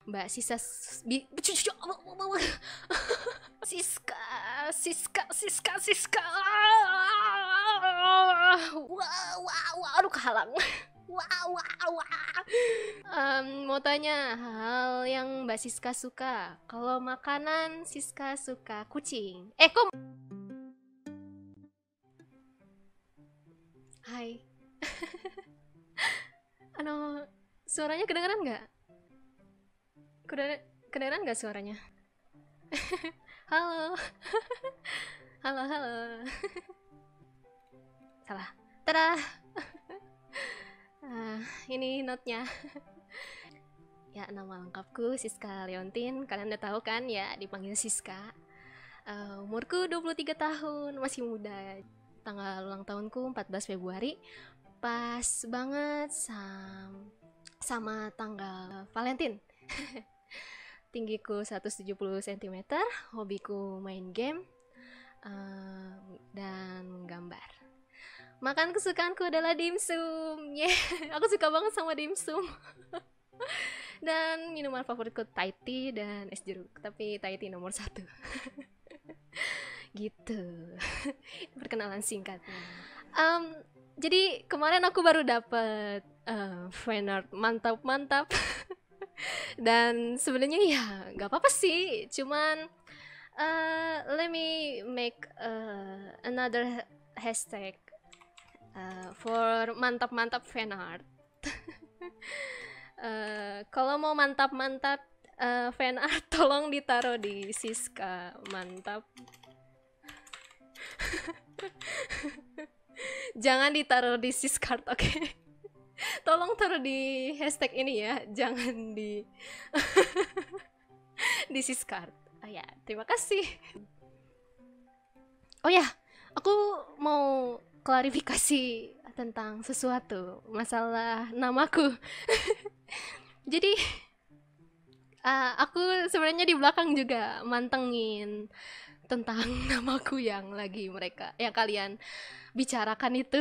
Mbak Sisa Siska, Siska. Wah, aduh kehalang. Wah. Mau tanya hal yang Mbak Siska suka. Kalau makanan Siska suka kucing. Kok? Hai. Suaranya kedengeran nggak? Kedengeran nggak suaranya? Halo. Halo. Salah. Tada. Ini note-nya. Ya, nama lengkapku Siska Leontin. Kalian udah tahu kan ya, dipanggil Siska. Umurku 23 tahun, masih muda. Tanggal ulang tahunku 14 Februari. Pas banget sama tanggal Valentine. Tinggiku 170 cm, hobiku main game dan gambar. Makan kesukaanku adalah dimsum. Aku suka banget sama dimsum. Dan minuman favoritku Thai tea dan es jeruk, tapi Thai tea nomor 1. Gitu. Perkenalan singkatnya. Jadi kemarin aku baru dapet fanart mantap. Dan sebenarnya ya nggak apa-apa sih, cuman let me make another hashtag for mantap fanart. Kalau mau mantap fanart, tolong ditaruh di Siska mantap. Jangan ditaruh di Siskart, oke? Tolong taruh di hashtag ini ya, jangan di di Siskart. Ya, terima kasih. Oh ya, aku mau klarifikasi tentang sesuatu, masalah namaku. Jadi aku sebenarnya di belakang juga mantengin tentang namaku yang lagi kalian bicarakan itu.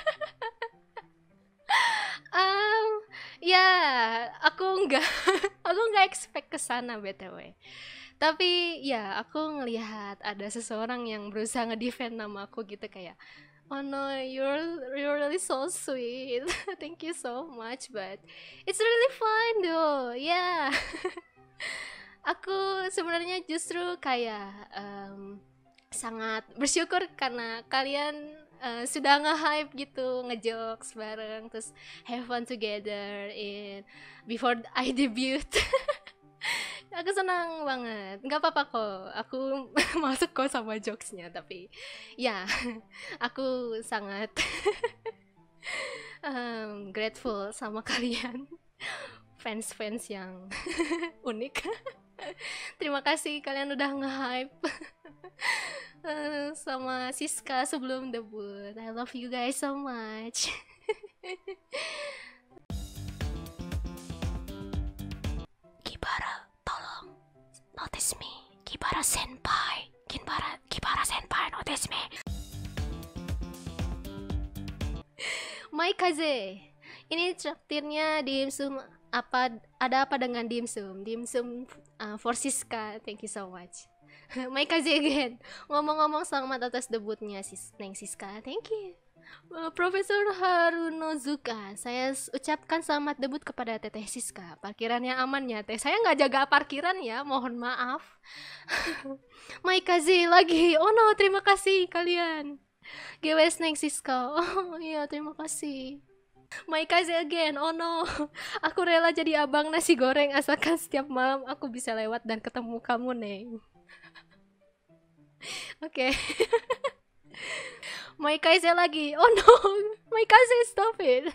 Ya, aku nggak expect kesana BTW. Tapi ya, aku ngelihat ada seseorang yang berusaha ngedefend nama aku gitu, kayak, oh no, you're really so sweet. Thank you so much, but it's really fun though. Yeah. Aku sebenarnya justru kayak sangat bersyukur karena kalian sudah nge-hype gitu, ngejokes bareng, terus have fun together before I debut. Aku senang banget. Nggak apa-apa kok, aku masuk kok sama jokesnya, tapi ya aku sangat grateful sama kalian, fans yang unik. Terima kasih kalian udah nge-hype sama Siska sebelum debut. I love you guys so much. Kibara, tolong notice me. Kibara senpai, notice me. Maikaze, ini traktirnya dimsum. Ada apa dengan dimsum for Siska. Thank you so much. Maikaze again. Ngomong-ngomong, selamat atas debutnya Neng Siska. Thank you. Profesor Harunozuka, saya ucapkan selamat debut kepada Teteh Siska. Parkirannya aman ya Teh? Saya nggak jaga parkiran ya, mohon maaf. Maikaze lagi. Oh no, terima kasih kalian. GWS Neng Siska. Oh iya, terima kasih. Maikaze again. Oh no, aku rela jadi abang nasi goreng asalkan setiap malam aku bisa lewat dan ketemu kamu, Neng. Oke. Maikaze lagi. Oh no, Maikaze, stop it.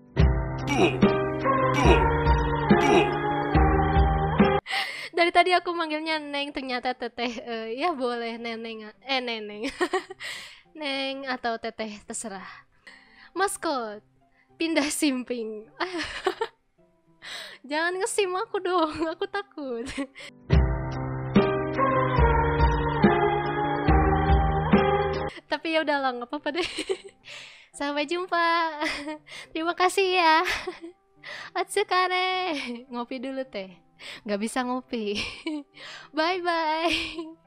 Dari tadi aku manggilnya Neng, ternyata Teteh. Ya boleh Neneng. Neneng. Neng atau Teteh, terserah. Maskot, pindah simping. Jangan ngesim aku dong, aku takut. Tapi ya udahlah, nggak apa-apa deh. Sampai jumpa. Terima kasih ya. Otsukare. Ngopi dulu Teh. nggak bisa ngopi. Bye bye.